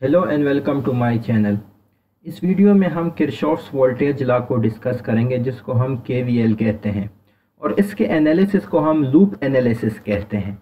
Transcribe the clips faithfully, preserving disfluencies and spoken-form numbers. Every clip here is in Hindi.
Hello and welcome to my channel. इस वीडियो में हम किरचॉफ्स वोल्टेज लॉ को डिस्कस करेंगे जिसको हम के वी एल कहते हैं और इसके एनालिसिस को हम लूप एनालिसिस कहते हैं।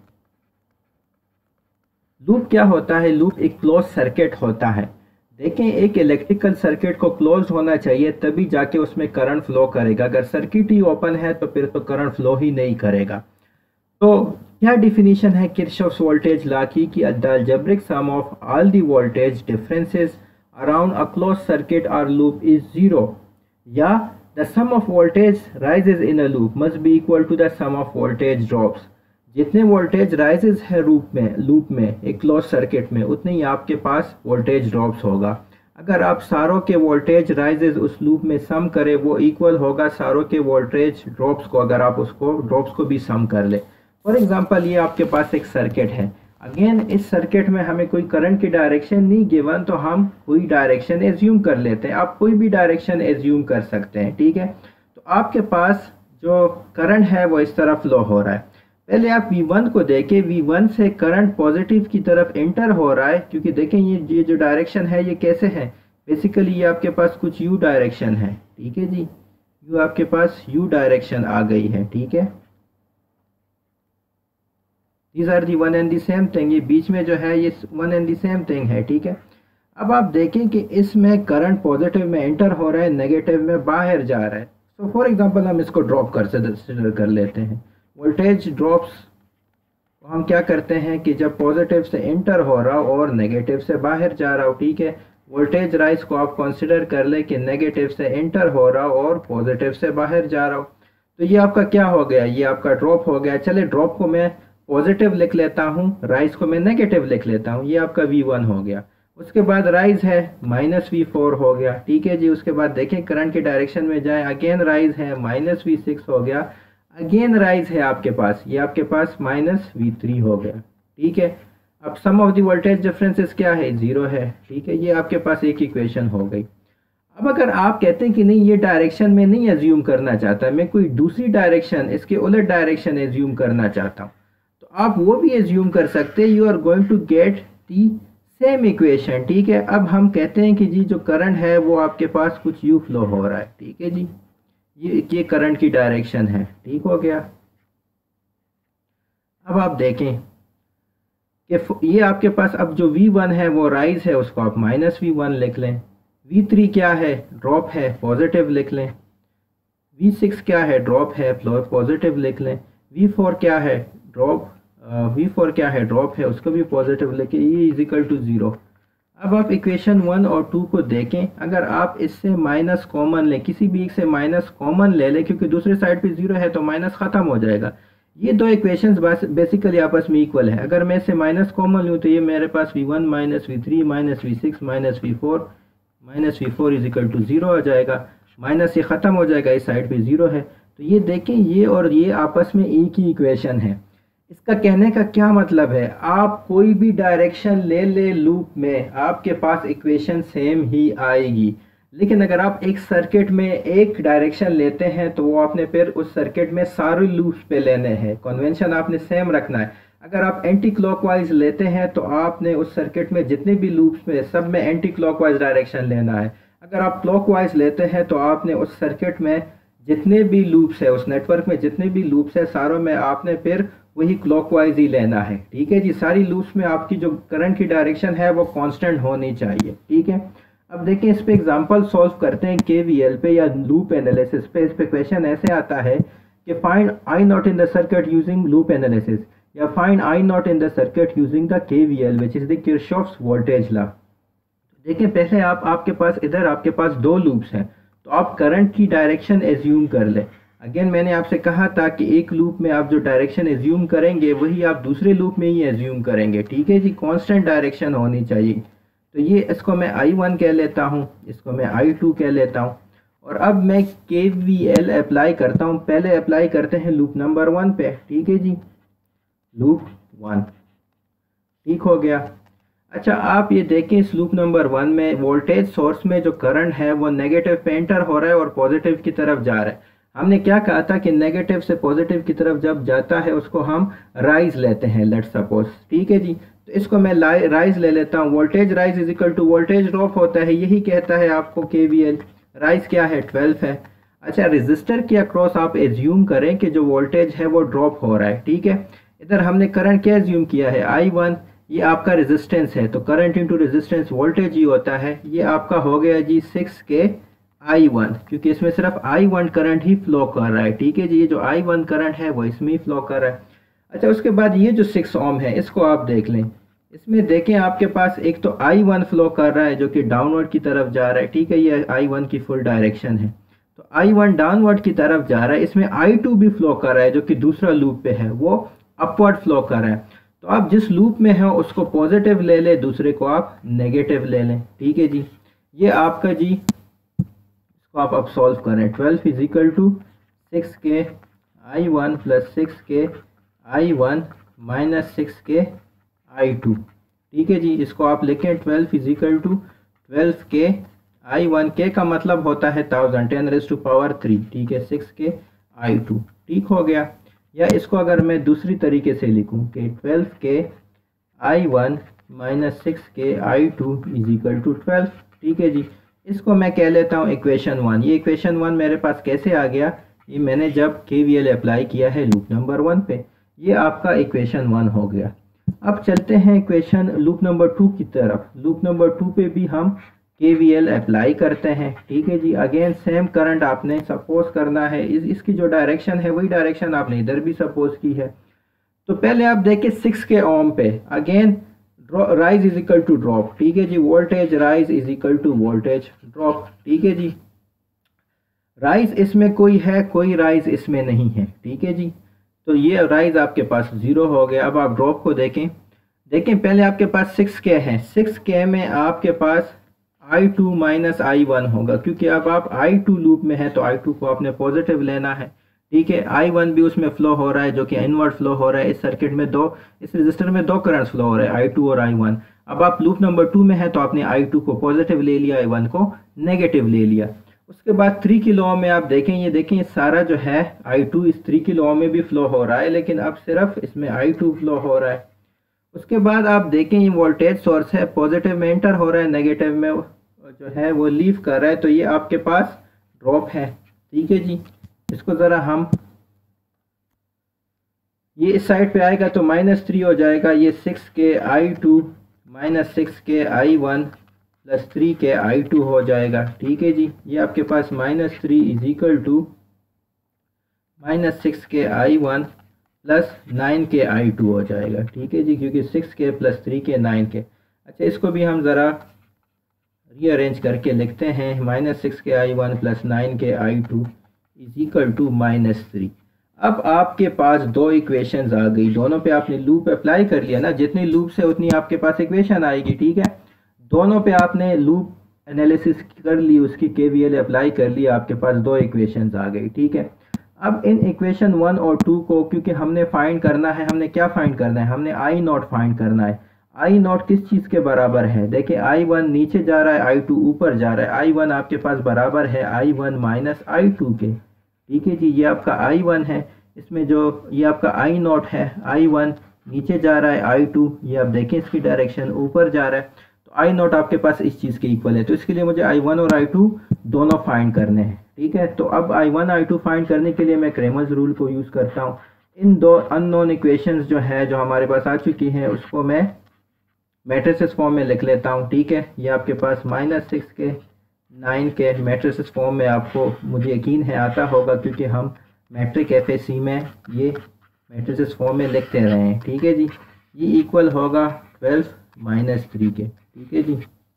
लूप क्या होता है? लूप एक क्लोज सर्किट होता है। देखें, एक इलेक्ट्रिकल सर्किट को क्लोज होना चाहिए तभी जाके उसमें करंट फ्लो करेगा। अगर सर्किट ही ओपन है तो फिर तो करंट फ्लो ही नहीं करेगा। तो क्या डिफिनीशन है किरचॉफ्स वोल्टेज लॉ की कि the algebraic sum of all the voltage differences around a close circuit और लूप इज जीरो, या the sum of voltage rises in a loop must be equal to the sum of voltage drops. जितने वोल्टेज राइजेस है लूप में लूप में एक क्लोज सर्किट में, उतने ही आपके पास वोल्टेज ड्रॉप्स होगा। अगर आप सारों के वोल्टेज राइजेस उस लूप में सम करें, वो इक्वल होगा सारों के वोल्टेज ड्रॉप्स को, अगर आप उसको ड्रॉप्स को भी सम कर ले। फॉर एग्जांपल, ये आपके पास एक सर्किट है। अगेन इस सर्किट में हमें कोई करंट की डायरेक्शन नहीं गिवन, तो हम कोई डायरेक्शन एज्यूम कर लेते हैं। आप कोई भी डायरेक्शन एज्यूम कर सकते हैं, ठीक है। तो आपके पास जो करंट है वो इस तरह फ्लो हो रहा है। पहले आप वी वन को देखें। वी वन से करंट पॉजिटिव की तरफ एंटर हो रहा है, क्योंकि देखें ये ये जो डायरेक्शन है ये कैसे है। बेसिकली ये आपके पास कुछ यू डायरेक्शन है, ठीक है जी। यू आपके पास यू डायरेक्शन आ गई है, ठीक है। These are the one and the same thing। ये बीच में जो है ये one and the same thing है, ठीक है। अब आप देखें कि इसमें करंट पॉजिटिव में एंटर हो रहा है, नेगेटिव में बाहर जा रहा है। तो फॉर एग्जांपल हम इसको ड्रॉप कर कंसिडर कर लेते हैं। वोल्टेज ड्रॉप्स को हम क्या करते हैं कि जब पॉजिटिव से एंटर हो रहा हो और नेगेटिव से बाहर जा रहा हो, ठीक है। वोल्टेज राइज को आप कंसिडर कर ले कि नेगेटिव से एंटर हो रहा हो और पॉजिटिव से बाहर जा रहा हो। तो ये आपका क्या हो गया? ये आपका ड्रॉप हो गया। चले ड्रॉप को मैं पॉजिटिव लिख लेता हूँ, राइज को मैं नेगेटिव लिख लेता हूँ। ये आपका वी वन हो गया। उसके बाद राइज है माइनस वी फोर हो गया, ठीक है जी। उसके बाद देखें करंट की डायरेक्शन में जाए, अगेन राइज है माइनस वी सिक्स हो गया। अगेन राइज है आपके पास, ये आपके पास माइनस वी थ्री हो गया, ठीक है। अब sum of the voltage differences क्या है? जीरो है, ठीक है। ये आपके पास एक इक्वेशन हो गई। अब अगर आप कहते हैं कि नहीं, ये डायरेक्शन में नहीं एज्यूम करना चाहता, मैं कोई दूसरी डायरेक्शन, इसके उलट डायरेक्शन एज्यूम करना चाहता हूँ, तो आप वो भी एज्यूम कर सकते हैं। You are going to get the same equation, ठीक है। अब हम कहते हैं कि जी जो करंट है वो आपके पास कुछ यू फ्लो हो रहा है, ठीक है जी। ये ये करंट की डायरेक्शन है, ठीक हो गया। अब आप देखें कि ये आपके पास अब जो वी वन है वो राइज है, उसको आप माइनस वी वन लिख लें। वी थ्री क्या है? ड्रॉप है, पॉजिटिव लिख लें। वी सिक्स क्या है? ड्रॉप है, पॉजिटिव लिख लें। वी फोर क्या है? ड्रॉप वी फोर क्या है? ड्रॉप है, उसको भी पॉजिटिव लेके ये इज इक्वल टू जीरो। अब आप इक्वेशन वन और टू को देखें। अगर आप इससे माइनस कॉमन लें, किसी भी एक से माइनस कॉमन ले लें, क्योंकि दूसरे साइड पे जीरो है तो माइनस खत्म हो जाएगा। ये दो इक्वेशंस बेसिकली आपस में इक्वल है। अगर मैं इससे माइनस कॉमन लूँ तो ये मेरे पास V one minus V three minus V six minus V four minus V four is equal to zero आ जाएगा। माइनस ये खत्म हो जाएगा, इस साइड पे जीरो है। तो ये देखें, ये और ये आपस में एक ही इक्वेशन है। इसका कहने का क्या मतलब है? आप कोई भी डायरेक्शन ले ले लूप में, आपके पास इक्वेशन सेम ही आएगी। लेकिन अगर आप एक सर्किट में एक डायरेक्शन लेते हैं तो वो आपने फिर उस सर्किट में सारे लूप्स पे लेने हैं। कन्वेंशन आपने सेम रखना है। अगर आप एंटी क्लॉकवाइज लेते हैं तो आपने उस सर्किट में जितने भी लूप्स में सब में एंटी क्लॉकवाइज डायरेक्शन लेना है। अगर आप क्लॉकवाइज लेते हैं तो आपने उस सर्किट में जितने भी लूप्स है, उस नेटवर्क में जितने भी लूप्स है, सारों में आपने फिर वही क्लॉकवाइज ही लेना है, ठीक है जी। सारी लूप्स में आपकी जो करंट की डायरेक्शन है वो कांस्टेंट होनी चाहिए, ठीक है। अब देखें, इस पे एग्जांपल सॉल्व करते हैं के वी एल पे या लूप एनालिसिस पे। इस पे क्वेश्चन ऐसे आता है कि find I naught in the circuit using loop analysis, या find I naught in the circuit using the K V L which is the Kirchhoff's voltage law. देखें, पहले आप आपके पास इधर आपके पास दो लूप्स हैं, तो आप करंट की डायरेक्शन एज्यूम कर लें। अगेन मैंने आपसे कहा था कि एक लूप में आप जो डायरेक्शन एज्यूम करेंगे वही आप दूसरे लूप में ही एज्यूम करेंगे, ठीक है जी। कांस्टेंट डायरेक्शन होनी चाहिए। तो ये इसको मैं आई वन कह लेता हूँ, इसको मैं आई टू कह लेता हूँ। और अब मैं के वी एल अप्लाई करता हूँ। पहले अप्लाई करते हैं लूप नंबर वन पे, ठीक है जी। लूप वन, ठीक हो गया। अच्छा, आप ये देखें, इस लूप नंबर वन में वोल्टेज सोर्स में जो करंट है वो नेगेटिव पे एंटर हो रहा है और पॉजिटिव की तरफ जा रहा है। हमने क्या कहा था कि नेगेटिव से पॉजिटिव की तरफ जब जाता है उसको हम राइज लेते हैं, लेट्स सपोज, ठीक है जी। तो इसको मैं राइज ले लेता हूँ। Voltage rise is equal to voltage drop होता है, यही कहता है आपको के वी एल। राइज क्या है, ट्वेल्व है। अच्छा, रेजिस्टर के अक्रॉस आप एज्यूम करें कि जो वोल्टेज है वो ड्रॉप हो रहा है, ठीक है। इधर हमने करंट क्या एज्यूम किया है, आई वन, ये आपका रेजिस्टेंस है, तो करंट इंटू रेजिस्टेंस वोल्टेज ही होता है। ये आपका हो गया जी सिक्स के आई वन, क्योंकि इसमें सिर्फ आई वन करंट ही फ्लो कर रहा है, ठीक है जी। ये जो आई वन करंट है वो इसमें ही फ्लो कर रहा है। अच्छा, उसके बाद ये जो सिक्स ओम है इसको आप देख लें। इसमें देखें आपके पास एक तो आई वन फ्लो कर रहा है जो कि डाउनवर्ड की तरफ जा रहा है, ठीक है। ये आई वन की फुल डायरेक्शन है, तो आई वन डाउनवर्ड की तरफ जा रहा है। इसमें आई टू भी फ्लो कर रहा है जो कि दूसरा लूप पे है, वो अपवर्ड फ्लो कर रहा है। तो आप जिस लूप में हैं उसको पॉजिटिव ले लें, दूसरे को आप नेगेटिव ले लें, ठीक है जी। ये आपका जी, इसको आप अब सॉल्व करें। Twelve is equal to six K I one plus six K I one minus six K I two, ठीक है जी। इसको आप लिखें, twelve is equal to twelve K I one, K का मतलब होता है thousand, ten raise to power three, ठीक है, सिक्स के आई टू, ठीक हो गया। या इसको अगर मैं दूसरी तरीके से लिखूं कि twelve K I one minus six K I two is equal to twelve, ठीक है जी। इसको मैं कह लेता हूँ इक्वेशन वन। ये इक्वेशन वन मेरे पास कैसे आ गया, ये मैंने जब के वी एल अप्लाई किया है लूप नंबर वन पे, ये आपका इक्वेशन वन हो गया। अब चलते हैं इक्वेशन लूप नंबर टू की तरफ। लूप नंबर टू पे भी हम के वी एल अप्लाई करते हैं, ठीक है जी। अगेन सेम करंट आपने सपोज करना है, इस इसकी जो डायरेक्शन है वही डायरेक्शन आपने इधर भी सपोज की है। तो पहले आप देखें सिक्स के ओम पे, again rise is equal to drop, ठीक है जी। Voltage rise is equal to voltage drop, ठीक है जी। राइज इसमें कोई है, कोई राइज इसमें नहीं है, ठीक है जी। तो ये राइज आपके पास जीरो हो गया। अब आप ड्रॉप को देखें, देखें पहले आपके पास सिक्स के है, सिक्स के में आपके पास I two minus I one होगा, क्योंकि अब आप आई टू लूप में है तो आई टू को आपने पॉजिटिव लेना है, ठीक है। आई वन भी उसमें फ्लो हो रहा है जो कि इनवर्ड फ्लो हो रहा है। इस सर्किट में दो, इस रजिस्टर में दो करंट्स फ्लो हो रहे हैं, आई टू और आई वन। अब आप लूप नंबर टू में है तो आपने आई टू को पॉजिटिव ले लिया, आई वन को नेगेटिव ले लिया। उसके बाद थ्री किलो ओम में आप देखें, ये देखें ये सारा जो है आई टू इस थ्री किलो ओम में भी फ्लो हो रहा है, लेकिन अब सिर्फ इसमें आई टू फ्लो हो रहा है। उसके बाद आप देखें ये वोल्टेज सोर्स है, पॉजिटिव में एंटर हो रहा है, नेगेटिव में जो है वो लीव कर रहा है, तो ये आपके पास ड्रॉप है, ठीक है जी। इसको ज़रा हम, ये इस साइड पे आएगा तो माइनस थ्री हो जाएगा। ये six K I two minus six K I one plus three के आई टू हो जाएगा, ठीक है जी। ये आपके पास minus three is equal to minus six K I one plus nine K I to हो जाएगा, ठीक है जी, क्योंकि सिक्स के प्लस थ्री के नाइन के। अच्छा, इसको भी हम ज़रा रीअरेंज करके लिखते हैं, minus six K I one plus nine K I two is equal to minus three. अब आपके पास दो इक्वेशंस आ गई, दोनों पे आपने लूप अप्लाई कर लिया ना, जितनी लूप से उतनी आपके पास इक्वेशन आएगी, ठीक है। दोनों पे आपने लूप एनालिसिस कर ली, उसकी के वी एल अप्लाई कर लिया, आपके पास दो इक्वेशंस आ गई, ठीक है। अब इन इक्वेशन वन और टू को, क्योंकि हमने फाइंड करना है, हमने क्या फाइंड करना है, हमने आई नॉट फाइंड करना है। आई नॉट किस चीज़ के बराबर है, देखिए आई वन नीचे जा रहा है, आई टू ऊपर जा रहा है। आई वन आपके पास बराबर है I one minus I two के, ठीक है जी। ये आपका आई वन है, इसमें जो ये आपका आई नॉट है, आई वन नीचे जा रहा है, आई टू ये आप देखें इसकी डायरेक्शन ऊपर जा रहा है, तो आई नॉट आपके पास इस चीज़ के इक्वल है। तो इसके लिए मुझे आई वन और आई टू दोनों फाइंड करने हैं, ठीक है। तो अब I one I two find करने के लिए मैं क्रेमर्स रूल को यूज़ करता हूँ। इन दो अननोन इक्वेशंस जो है जो हमारे पास आ चुकी हैं उसको मैं मैट्रिसेस फॉर्म में लिख लेता हूँ, ठीक है। ये आपके पास minus six K nine K matrices form में आपको मुझे यकीन है आता होगा, क्योंकि हम मैट्रिक एफ ए सी में ये मैट्रिसेस फॉर्म में लिखते रहे हैं, ठीक है जी। ये इक्वल होगा ट्वेल्व माइनस थ्री के, ठीक है जी।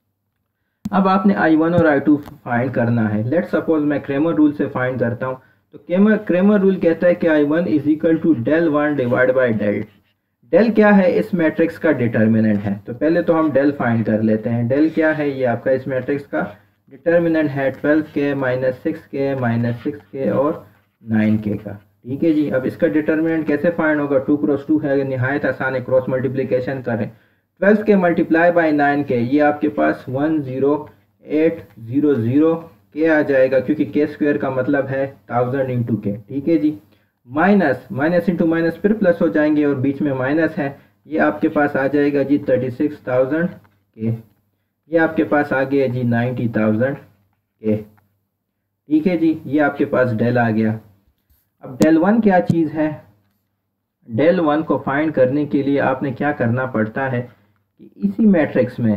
अब आपने आई वन और आई टू फाइंड करना है। लेट सपोज मैं क्रेमर रूल से फाइंड करता हूँ, तो क्रेमर क्रेमर रूल कहता है कि I one is equal to del one divide by del. Del क्या है, इस मैट्रिक्स का डिटर्मिनेंट है। तो पहले तो हम डेल फाइंड कर लेते हैं। डेल क्या है, ये आपका इस मैट्रिक्स का डिटर्मिनेंट है twelve K minus six K minus six K और नाइन के का, ठीक है जी। अब इसका डिटर्मिनेंट कैसे फाइंड होगा, टू क्रॉस टू है, निहायत आसान है, क्रॉस मल्टीप्लिकेशन करें। Twelve K multiply by nine K, ये आपके पास one zero eight zero zero K आ जाएगा, क्योंकि के स्क्वायर का मतलब है थाउजेंड इंटू के, ठीक है जी। माइनस माइनस इंटू माइनस फिर प्लस हो जाएंगे और बीच में माइनस है, ये आपके पास आ जाएगा जी थर्टी सिक्स थाउजेंड के। ये आपके पास आ गया जी नाइन्टी थाउजेंड के। ठीक है जी, ये आपके पास डेल आ गया। अब डेल वन क्या चीज़ है? डेल वन को फाइंड करने के लिए आपने क्या करना पड़ता है कि इसी मैट्रिक्स में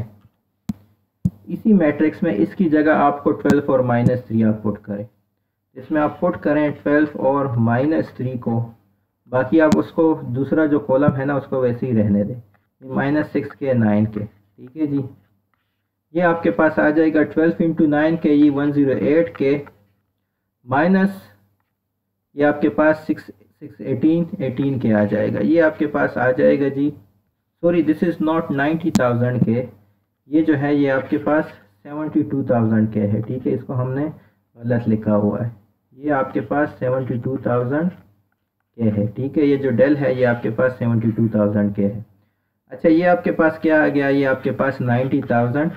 इसी मैट्रिक्स में इसकी जगह आपको ट्वेल्व और माइनस थ्री आप पुट करें। इसमें आप पुट करें ट्वेल्व और माइनस थ्री को, बाकी आप उसको दूसरा जो कॉलम है ना उसको वैसे ही रहने दें, माइनस सिक्स के नाइन के। ठीक है जी, ये आपके पास आ जाएगा ट्वेल्व इंटू नाइन के, ये one zero eight K, minus ये आपके पास six six eighteen eighteen K आ जाएगा। ये आपके पास आ जाएगा जी, sorry this is not ninety thousand K, ये जो है ये आपके पास सेवेंटी टू थाउजेंड के है। ठीक है, इसको हमने गलत लिखा हुआ है, ये आपके पास सेवेंटी टू थाउजेंड के है। ठीक है, ये जो डेल है ये आपके पास सेवेंटी टू थाउजेंड के है। अच्छा, ये आपके पास क्या आ गया? ये आपके पास नाइन्टी थाउजेंड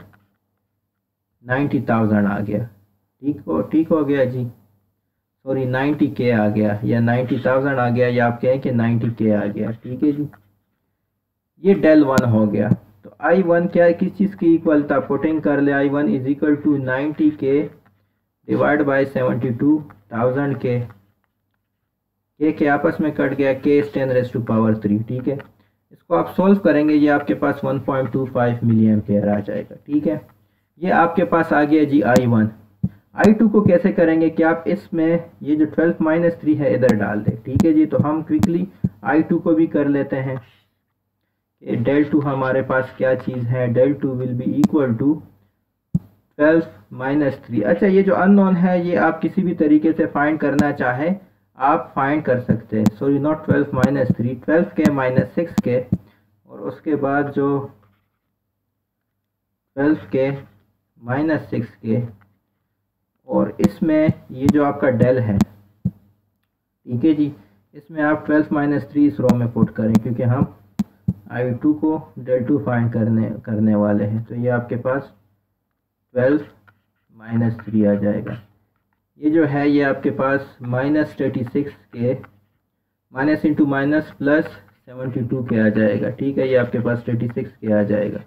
नाइन्टी थाउजेंड आ गया। ठीक हो ठीक हो गया जी, सॉरी नाइन्टी के आ गया या नाइन्टी थाउजेंड आ गया, या आप कहें कि नाइन्टी के आ गया। ठीक है जी, ये डेल वन हो गया। तो आई वन क्या है, किस चीज़ की इक्वल था? पुटिंग कर ले, I one is equal to ninety K divide by seventy two thousand K. K K आपस में कट गया, K is ten raise to power three. ठीक है, इसको आप सोल्व करेंगे, ये आपके पास one point two five milli ampere आ जाएगा। ठीक है, ये आपके पास आ गया जी आई वन। आई टू को कैसे करेंगे कि आप इसमें ये जो ट्वेल्व माइनस थ्री है इधर डाल दें। ठीक है जी, तो हम क्विकली आई टू को भी कर लेते हैं। डेल टू हमारे पास क्या चीज़ है? Del two will be equal to twelve minus three. अच्छा, ये जो अननोन है ये आप किसी भी तरीके से फाइंड करना चाहे आप फाइंड कर सकते हैं। Sorry not twelve minus three, twelve K minus six K, और उसके बाद जो twelve K minus six K, और इसमें ये जो आपका डेल है। ठीक है जी, इसमें आप ट्वेल्व माइनस थ्री इस रो में पुट करें, क्योंकि हम आई टू को डेल टू फाइंड करने करने वाले हैं। तो ये आपके पास ट्वेल्व माइनस थ्री आ जाएगा। ये जो है ये आपके पास minus thirty six K, minus into minus plus seventy two K आ जाएगा। ठीक है, ये आपके पास थर्टी सिक्स के आ जाएगा।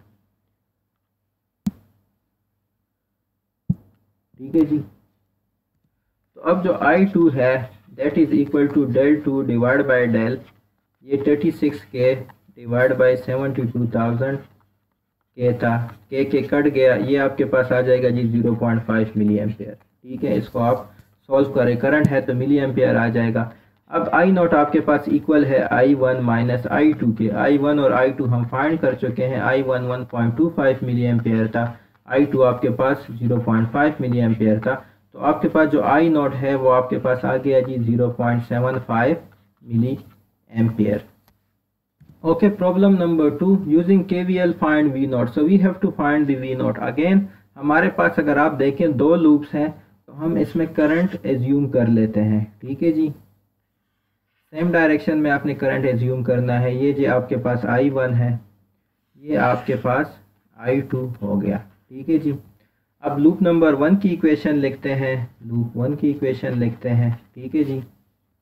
ठीक है जी, तो अब जो आई टू है that is equal to del two divide by del, ये thirty six K divide by seventy two thousand K था, के के कट गया, ये आपके पास आ जाएगा जी zero point five milli ampere. ठीक है, इसको आप सॉल्व करें, करंट है तो मिली एम्पेयर आ जाएगा। अब आई नॉट आपके पास इक्वल है I one minus I two के। आई वन और आई टू हम फाइंड कर चुके हैं, I one one point two five milli ampere था, आई टू आपके पास zero point five milli ampere था। तो आपके पास जो आई नॉट है वो आपके पास आ गया जी zero point seven five milli ampere. Okay, problem number two, using K V L find V naught. So we have to find the V naught. Again, हमारे पास अगर आप देखें दो लूप्स हैं तो हम इसमें करंट एज्यूम कर लेते हैं। ठीक है जी, सेम डायरेक्शन में आपने करंट एज्यूम करना है। ये जो आपके पास आई वन है, ये आपके पास आई टू हो गया। ठीक है जी, अब लूप नंबर वन की इक्वेशन लिखते हैं, लूप वन की इक्वेशन लिखते हैं। ठीक है जी,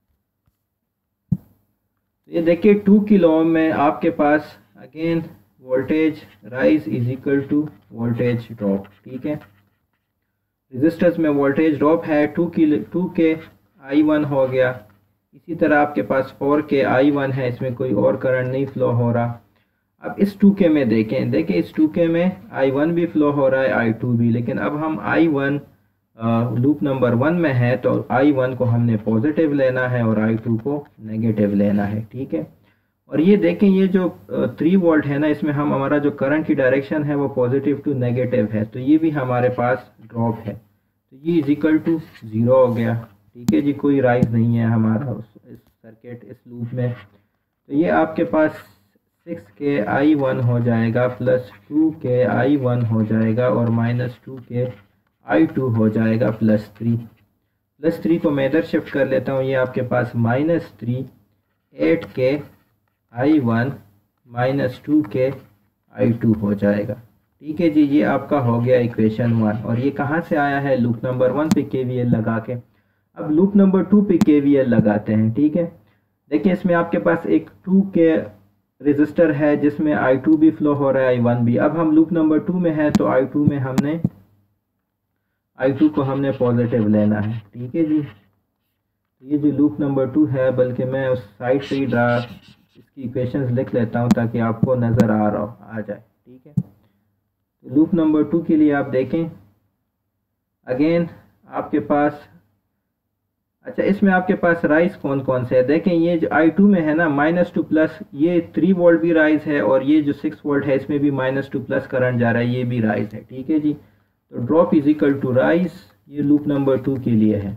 ये देखिए टू किलो ओम में आपके पास again voltage rise is equal to voltage drop. ठीक है, रेजिस्टेंस में वोल्टेज ड्रॉप है टू किलो टू के आई वन हो गया। इसी तरह आपके पास फोर के आई वन है, इसमें कोई और करंट नहीं फ्लो हो रहा। अब इस टू के में देखें देखें इस टू के में आई वन भी फ्लो हो रहा है, आई टू भी, लेकिन अब हम I one loop number one में है तो आई वन को हमने पॉजिटिव लेना है और आई टू को नेगेटिव लेना है। ठीक है, और ये देखें ये जो थ्री वोल्ट है ना, इसमें हम हमारा जो करंट की डायरेक्शन है वो पॉजिटिव टू नेगेटिव है, तो ये भी हमारे पास ड्रॉप है, तो ये इज इक्वल टू ज़ीरो हो गया। ठीक है जी, कोई राइज नहीं है हमारा उस इस सर्किट इस लूप में। तो ये आपके पास सिक्स के आई वन हो जाएगा प्लस टू के आई वन हो जाएगा और माइनस टू के आई टू हो जाएगा प्लस थ्री। प्लस थ्री को मैं इधर शिफ्ट कर लेता हूँ, ये आपके पास माइनस थ्री एट के आई वन माइनस टू के आई टू हो जाएगा। ठीक है जी, ये आपका हो गया इक्वेशन वन, और ये कहाँ से आया है? लूप नंबर वन पे के वी एल लगा के। अब लूप नंबर टू पे के वी एल लगाते हैं। ठीक है, देखिए इसमें आपके पास एक टू के रजिस्टर है जिसमें आई टू भी फ्लो हो रहा है, आई वन भी। अब हम लूप नंबर टू में है तो आई टू में हमने आई टू को हमने पॉजिटिव लेना है, ठीक है जी। ये जो लूप नंबर टू है, बल्कि मैं उस साइड से ही ड्रा इसकी इक्वेशंस लिख लेता हूँ ताकि आपको नज़र आ रहा हो आ जाए, ठीक है। तो लूप नंबर टू के लिए आप देखें, अगेन आपके पास, अच्छा इसमें आपके पास राइज कौन कौन से है देखें। ये जो आई टू में है ना माइनस टू प्लस, ये थ्री वोल्ट भी राइज है और ये जो सिक्स वोल्ट है इसमें भी माइनस टू प्लस करंट जा रहा है, ये भी राइज है, ठीक है जी। तो drop is equal to rise, ये लूप नंबर टू के लिए है।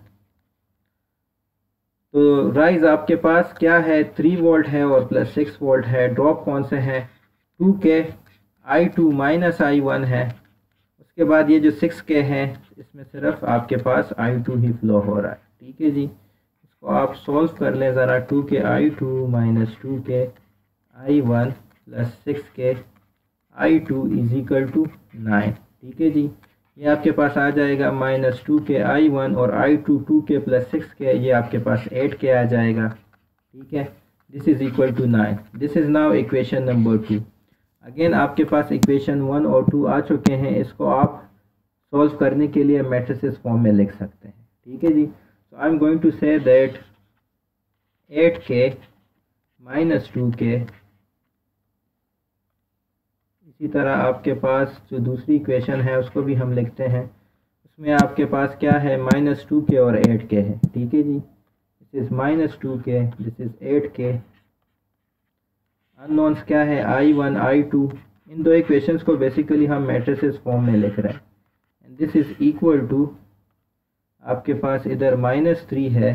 तो राइज आपके पास क्या है, थ्री वोल्ट है और प्लस सिक्स वोल्ट है। ड्रॉप कौन से हैं, टू के I two minus I one है। उसके बाद ये जो सिक्स के हैं इसमें सिर्फ आपके पास आई टू ही फ्लो हो रहा है, ठीक है जी। इसको आप सॉल्व कर लें ज़रा, टू के आई टू माइनस टू के I one plus six K I two is equal to nine, ठीक है जी। ये आपके पास आ जाएगा माइनस टू के आई वन और I two two K plus six K, ये आपके पास एट के आ जाएगा, ठीक है। This is equal to nine. This is now equation number two. Again आपके पास इक्वेशन वन और टू आ चुके हैं, इसको आप सॉल्व करने के लिए मैट्रिसेस फॉर्म में लिख सकते हैं, ठीक है जी। So I am going to say that eight K minus two K, इसी तरह आपके पास जो दूसरी इक्वेशन है उसको भी हम लिखते हैं। उसमें आपके पास क्या है, माइनस टू के और एट के है, ठीक है जी। This is minus two K, this is eight K. Unknowns क्या है, आई वन आई टू। इन दो इक्वेशंस को बेसिकली हम मैट्रिसेस फॉर्म में लिख रहे हैं। And this is equal to, आपके पास इधर माइनस थ्री है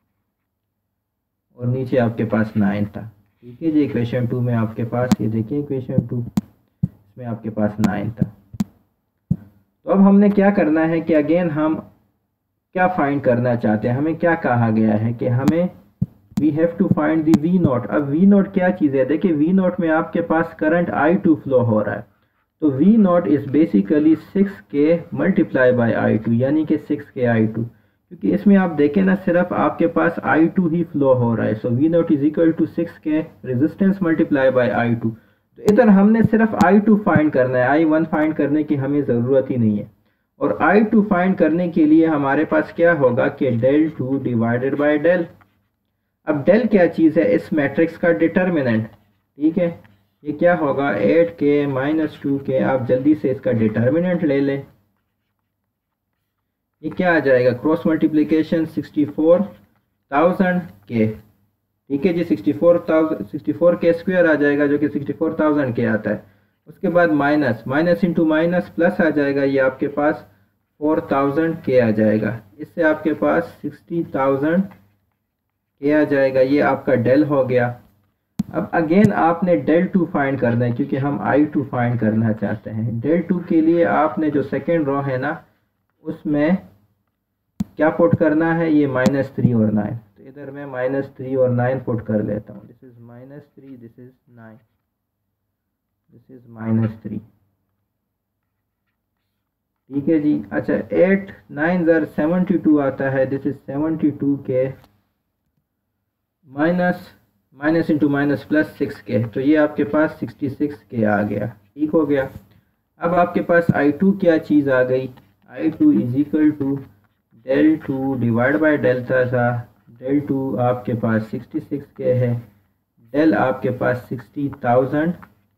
और नीचे आपके पास नाइन था, ठीक है जी। इक्वेशन टू में आपके पास, ये देखिए इक्वेशन टू, इसमें आपके पास नाइन था। तो अब हमने क्या करना है कि अगेन हम क्या फाइंड करना चाहते हैं, हमें क्या कहा गया है कि हमें we have to find the V naught. अब वी नॉट क्या चीज़ है, देखिए वी नॉट में आपके पास करंट आई टू फ्लो हो रहा है, तो V naught is basically six K multiply by I two, यानी कि सिक्स के आई टू, क्योंकि इसमें आप देखें ना सिर्फ आपके पास आई टू ही फ्लो हो रहा है। So V naught is equal to six K resistance multiply by I two. तो इधर हमने सिर्फ आई टू फाइंड करना है, आई वन फाइंड करने की हमें ज़रूरत ही नहीं है। और आई टू फाइंड करने के लिए हमारे पास क्या होगा कि del two divided by del. अब डेल क्या चीज़ है, इस मैट्रिक्स का डिटर्मिनेंट, ठीक है। ये क्या होगा, एट के माइनस टू के, आप जल्दी से इसका डिटर्मिनेंट ले लें। ये क्या आ जाएगा, cross multiplication sixty four thousand K, ठीक है जी। Sixty four thousand sixty four K square आ जाएगा जो कि सिक्सटी फोर थाउजेंड के आता है। उसके बाद minus minus into minus plus आ जाएगा, ये आपके पास फोर थाउजेंड के आ जाएगा। इससे आपके पास सिक्सटी थाउजेंड के आ जाएगा, ये आपका डेल हो गया। अब अगेन आपने डेल टू फाइंड करना है क्योंकि हम आई टू फाइंड करना चाहते हैं। डेल टू के लिए आपने जो सेकेंड रो है ना उसमें क्या पुट करना है, ये माइनस थ्री और नाइन। तो इधर मैं माइनस थ्री और नाइन पुट कर लेता हूँ। This is minus three, this is nine, this is minus three, ठीक है जी। अच्छा eight nine are seventy two आता है, this is seventy two K minus minus into minus plus six K, तो ये आपके पास सिक्सटी सिक्स के आ गया, ठीक हो गया। अब आपके पास आई टू क्या चीज़ आ गई, I two is equal to del two divide by delta था। डेल टू आपके पास सिक्सटी सिक्स के है, डेल आपके पास सिक्सटी थाउजेंड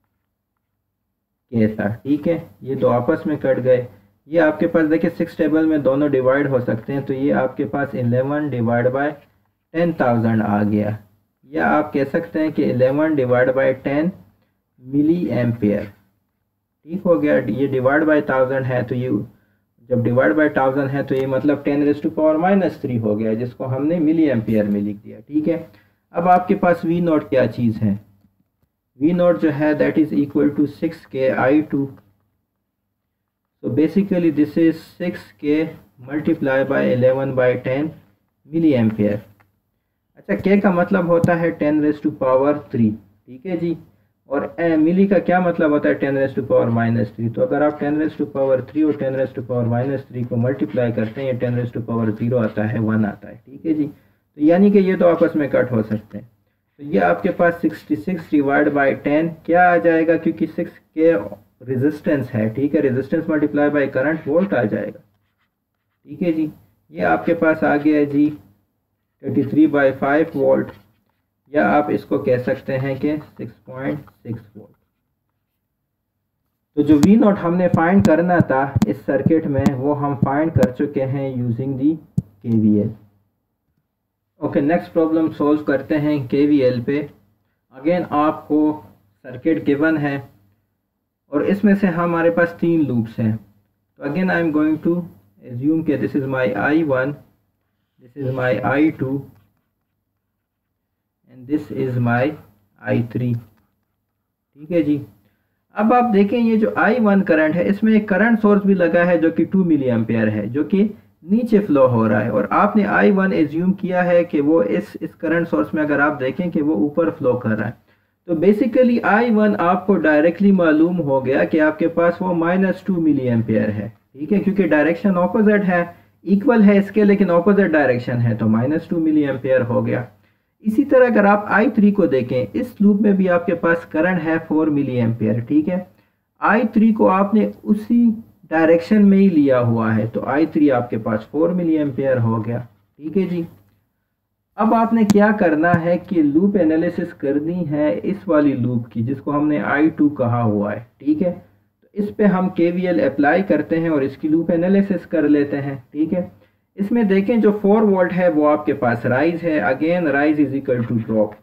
के था, ठीक है। ये दो आपस में कट गए। ये आपके पास देखिए सिक्स टेबल में दोनों डिवाइड हो सकते हैं, तो ये आपके पास eleven divide by ten thousand आ गया, या आप कह सकते हैं कि eleven divide by ten milli ampere, ठीक हो गया। ये डिवाइड बाई थाउजेंड है, तो ये जब डिवाइड बाई थाउजेंड है तो ये मतलब ten raise to power minus three हो गया, जिसको हमने मिली एम्पेयर में लिख दिया, ठीक है। अब आपके पास वी नॉट क्या चीज़ है, वी नॉट जो है that is equal to six K I two. So basically this is six K multiply by eleven by ten milli ampere. अच्छा के का मतलब होता है ten raise to power three, ठीक है जी। और ए, मिली का क्या मतलब होता है ten raise to power minus three. तो अगर आप ten raise to power three और ten raise to power minus three को मल्टीप्लाई करते हैं, ये ten raise to power zero आता है, वन आता है, ठीक है जी। तो यानी कि ये तो आपस में कट हो सकते हैं। तो ये आपके पास sixty six divide by ten क्या आ जाएगा, क्योंकि सिक्स के रेजिस्टेंस है, ठीक है, resistance multiply by current volt आ जाएगा, ठीक है जी। ये आपके पास आ गया जी thirty three by five volt, या आप इसको कह सकते हैं कि सिक्स पॉइंट सिक्स वोल्ट। तो जो वी नॉट हमने फाइंड करना था इस सर्किट में वो हम फाइंड कर चुके हैं using the K V L. Okay, next problem solve करते हैं के वी एल पे। अगेन आपको सर्किट गिवन है और इसमें से हमारे पास तीन लूप्स हैं। तो again I am going to assume कि this is my I one, this is my I two and this is my I three, ठीक है जी। अब आप देखें ये जो आई वन करंट है इसमें एक करंट सोर्स भी लगा है जो कि टू मिली एम्पेयर है, जो कि नीचे फ्लो हो रहा है, और आपने आई वन एज्यूम किया है कि वो इस इस करंट सोर्स में अगर आप देखें कि वो ऊपर फ्लो कर रहा है। तो बेसिकली आई वन आपको डायरेक्टली मालूम हो गया कि आपके पास वो माइनस टू मिली एम्पेयर है, ठीक है, क्योंकि डायरेक्शन ऑपोजिट है, इक्वल है इसके लेकिन ऑपोजिट डायरेक्शन है, तो माइनस टू मिली एम्पेयर हो गया। इसी तरह अगर आप आई थ्री को देखें, इस लूप में भी आपके पास करंट है फोर मिली एम्पेयर, ठीक है। आई थ्री को आपने उसी डायरेक्शन में ही लिया हुआ है, तो आई थ्री आपके पास फोर मिली एम्पेयर हो गया, ठीक है जी। अब आपने क्या करना है कि लूप एनालिसिस करनी है इस वाली लूप की जिसको हमने आई टू कहा हुआ है, ठीक है। तो इस पे हम के वी एल अप्लाई करते हैं और इसकी लूप एनालिसिस कर लेते हैं, ठीक है। इसमें देखें जो फोर वोल्ट है वो आपके पास राइज है, again rise is equal to drop.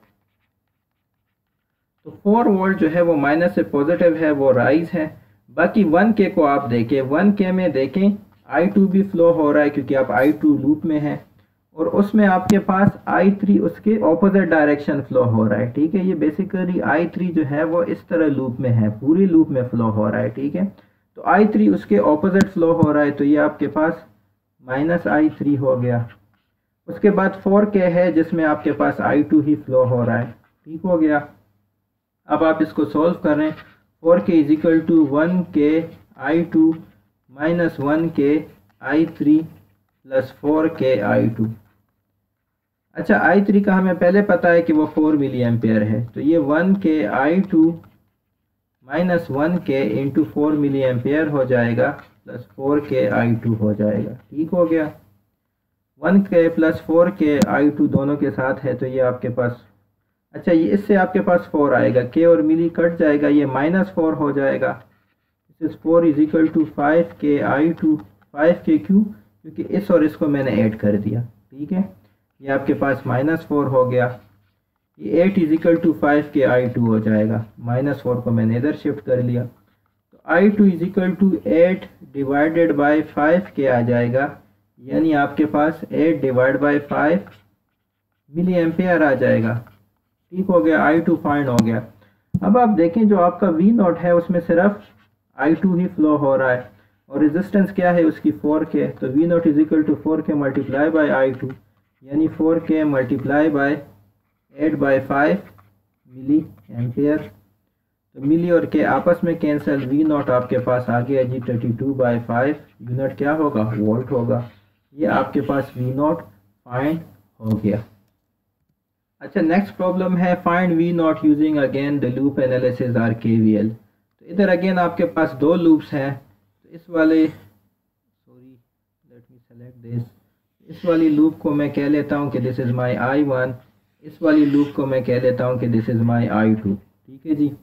तो फोर वोल्ट जो है वो माइनस से पॉजिटिव है, वो राइज है। बाकी वन के को आप देखें, वन के में देखें आई टू भी फ्लो हो रहा है क्योंकि आप आई टू लूप में हैं, और उसमें आपके पास आई थ्री उसके ऑपोजिट डायरेक्शन फ्लो हो रहा है, ठीक है। ये बेसिकली आई थ्री जो है वो इस तरह लूप में है, पूरी लूप में फ्लो हो रहा है, ठीक है। तो आई थ्री उसके ऑपोजिट फ्लो हो रहा है, तो ये आपके पास माइनस आई थ्री हो गया। उसके बाद फोर के है जिसमें आपके पास आई टू ही फ्लो हो रहा है, ठीक हो गया। अब आप इसको सॉल्व करें, फोर के is equal to one K I two minus one K I three plus four K I to. अच्छा, आई थ्री का हमें पहले पता है कि वो फोर मिली एम्पेयर है, तो ये one K I two minus one K into four milli ampere हो जाएगा plus four K I to हो जाएगा, ठीक हो गया। वन के plus four K I to दोनों के साथ है, तो ये आपके पास, अच्छा ये इससे आपके पास फोर आएगा, के और मिली कट जाएगा, ये माइनस फोर हो जाएगा। This is four is equal to five K I two, five K Q, क्योंकि इस और इसको मैंने ऐड कर दिया, ठीक है। ये आपके पास माइनस फोर हो गया। ये eight is equal to five K I to हो जाएगा, माइनस फोर को मैंने इधर शिफ्ट कर लिया, तो I two is equal to eight divided by five K आ जाएगा, यानी आपके पास eight divide by five milli ampere आ जाएगा, ठीक हो गया। आई टू फाइंड हो गया। अब आप देखें जो आपका वी नॉट है उसमें सिर्फ आई टू ही फ्लो हो रहा है, और रेजिस्टेंस क्या है उसकी फोर के, तो V naught is equal to four K multiply by I two, यानी four K multiply by eight by five milli ampere. तो मिली और के आपस में कैंसिल, वी नॉट आपके पास आ गया जी thirty two by five, unit क्या होगा, वोल्ट होगा। ये आपके पास वी नॉट फाइंड हो गया। अच्छा, नेक्स्ट प्रॉब्लम है find V naught using again the loop analysis or K V L. तो इधर अगेन आपके पास दो लूप्स हैं, तो इस वाले sorry let me select this, इस वाली लूप को मैं कह लेता हूँ कि this is my I one, इस वाली लूप को मैं कह लेता हूँ कि this is my I two, ठीक है जी।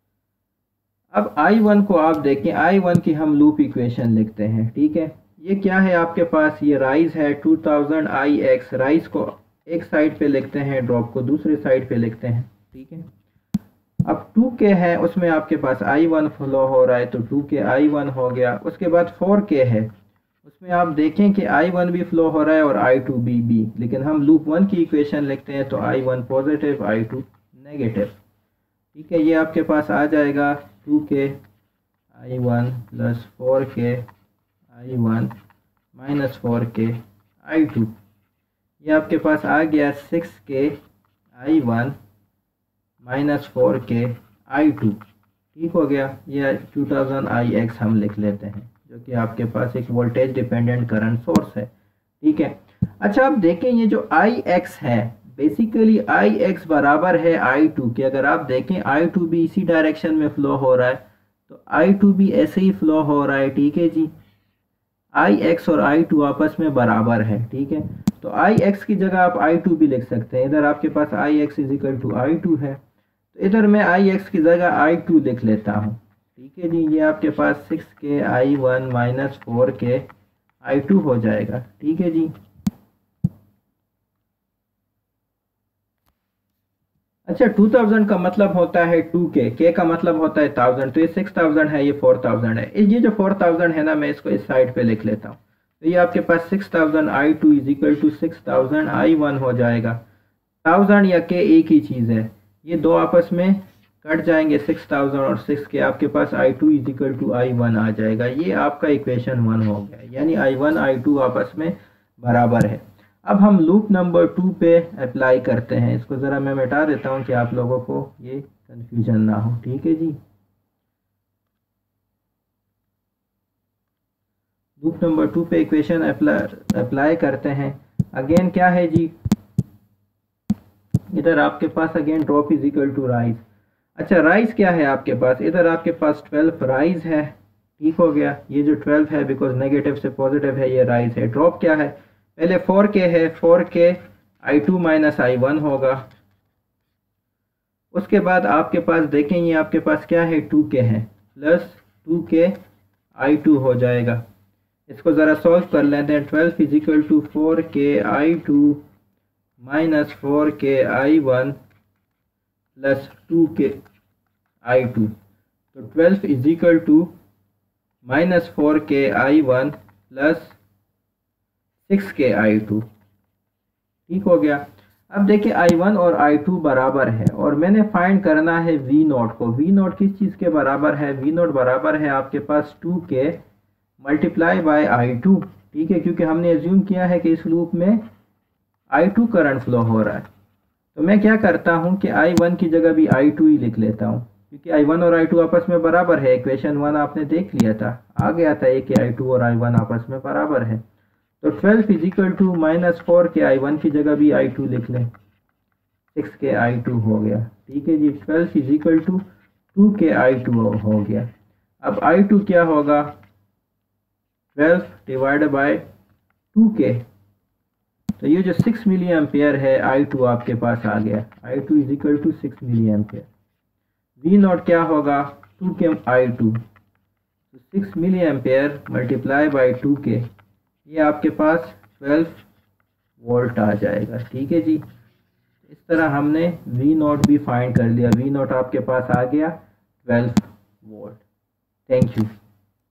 अब आई वन को आप देखें, आई वन की हम लूप इक्वेशन लिखते हैं, ठीक है। ये क्या है आपके पास, ये राइज है two thousand I X, rise को एक साइड पे लिखते हैं, ड्रॉप को दूसरे साइड पे लिखते हैं, ठीक है। अब टू के है उसमें आपके पास आई वन फ्लो हो रहा है, तो टू के आई वन हो गया। उसके बाद फोर के है उसमें आप देखें कि आई वन भी फ्लो हो रहा है और आई टू बी बी, लेकिन हम लूप वन की इक्वेशन लिखते हैं, तो I one positive I two negative, ठीक है। ये आपके पास आ जाएगा टू के I one plus four K I one minus four K I to, ये आपके पास आ गया six K I one minus four K I two, ठीक हो गया। ये टू थाउजेंड आई एक्स हम लिख लेते हैं, जो कि आपके पास एक वोल्टेज डिपेंडेंट करंट सोर्स है, ठीक है। अच्छा, आप देखें ये जो आई एक्स है बेसिकली आई एक्स बराबर है आई टू के। अगर आप देखें आई टू भी इसी डायरेक्शन में फ्लो हो रहा है, तो आई टू भी ऐसे ही फ्लो हो रहा है, ठीक है जी। आई एक्स और आई टू आपस में बराबर है, ठीक है। तो आई एक्स की जगह आप आई टू भी लिख सकते हैं। इधर आपके पास I X is equal to I two है, तो इधर मैं आई एक्स की जगह आई टू लिख लेता हूँ, ठीक है जी। ये आपके पास six K I one minus four K I to हो जाएगा, ठीक है जी। अच्छा, टू थाउजेंड का मतलब होता है टू के, के का मतलब होता है थाउजेंड, तो ये सिक्स थाउजेंड है, ये फोर थाउजेंड है। ये जो फोर थाउजेंड है ना, मैं इसको इस साइड पे लिख लेता हूँ। तो ये आपके पास six thousand I two is equal to six thousand I one हो जाएगा। थाउजेंड या के एक ही चीज़ है, ये दो आपस में कट जाएंगे, सिक्स थाउजेंड और सिक्स के, आपके पास I two is equal to I one आ जाएगा। ये आपका इक्वेशन वन हो गया, यानी आई वन आई टू आपस में बराबर है। अब हम लूप नंबर टू पे अप्लाई करते हैं। इसको ज़रा मैं मिटा देता हूँ कि आप लोगों को ये कंफ्यूजन ना हो, ठीक है जी। लूप नंबर टू पे इक्वेशन अप्लाई अप्लाई करते हैं। अगेन क्या है जी, इधर आपके पास again drop is equal to rise. अच्छा, राइज क्या है आपके पास, इधर आपके पास ट्वेल्व राइज है, ठीक हो गया। ये जो ट्वेल्व है बिकॉज नेगेटिव से पॉजिटिव है, ये राइज है। ड्रॉप क्या है, पहले फोर के है, four K I two minus I one होगा। उसके बाद आपके पास देखें, ये आपके पास क्या है, टू के है, प्लस टू के आई टू हो जाएगा। इसको ज़रा सॉल्व कर लेते हैं। Twelve is equal to four K I two minus four K I one plus two के आई टू। तो twelve is equal to minus four K I one plus six K I two, ठीक हो गया। अब देखिए आई वन और आई टू बराबर है और मैंने फाइंड करना है वी नोट को। वी नोट किस चीज़ के बराबर है, वी नोट बराबर है आपके पास two K multiply by I two, ठीक है, क्योंकि हमने एज्यूम किया है कि इस लूप में आई टू करंट फ्लो हो रहा है। तो मैं क्या करता हूँ कि आई वन की जगह भी आई टू ही लिख लेता हूँ, क्योंकि आई वन और आई टू आपस में बराबर है। इक्वेशन वन आपने देख लिया था, आ गया था एक कि आई टू और आई वन आपस में बराबर है। तो twelve is equal to minus four K I one की जगह भी आई टू लिख लें, सिक्स के आई टू हो गया, ठीक है जी। Twelve is equal to two के आई टू हो गया। अब आई टू क्या होगा, ट्वेल्व डिवाइडेड बाय टू के, तो ये जो सिक्स मिली एम्पेयर है आई टू आपके पास आ गया। I two is equal to six milli ampere. V naught क्या होगा, टू के आई टू, तो six milli ampere multiply by two K, ये आपके पास ट्वेल्व वोल्ट आ जाएगा, ठीक है जी। इस तरह हमने वी नॉट भी फाइंड कर लिया। वी नॉट आपके पास आ गया ट्वेल्व वोल्ट। Thank you.